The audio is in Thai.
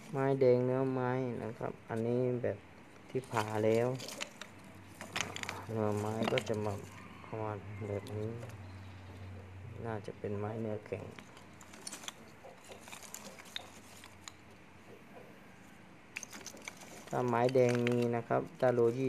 ไม้แดงเนื้อไม้นะครับอันนี้แบบที่ผ่าแล้วเนื้อไม้ก็จะมาประมาณแบบนี้น่าจะเป็นไม้เนื้อแข็งถ้าไม้แดงมีนะครับตาโล